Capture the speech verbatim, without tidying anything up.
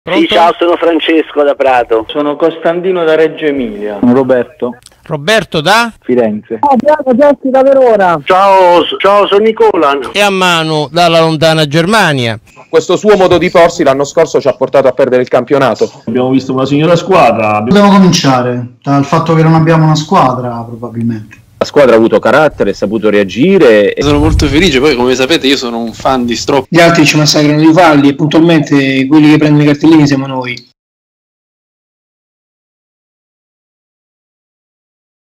Pronto? Sì, ciao, sono Francesco da Prato. Sono Costantino da Reggio Emilia. Sono Roberto. Roberto da? Firenze. Oh, Bianco Gessi da Verona. Ciao, ciao, sono Nicola. E a Manu dalla lontana Germania. Questo suo modo di porsi l'anno scorso ci ha portato a perdere il campionato. Abbiamo visto una signora squadra. Dobbiamo cominciare dal fatto che non abbiamo una squadra, probabilmente. La squadra ha avuto carattere, ha saputo reagire. Sono molto felice, poi come sapete io sono un fan di Stropp. Gli altri ci massacrano di falli e puntualmente quelli che prendono i cartellini siamo noi.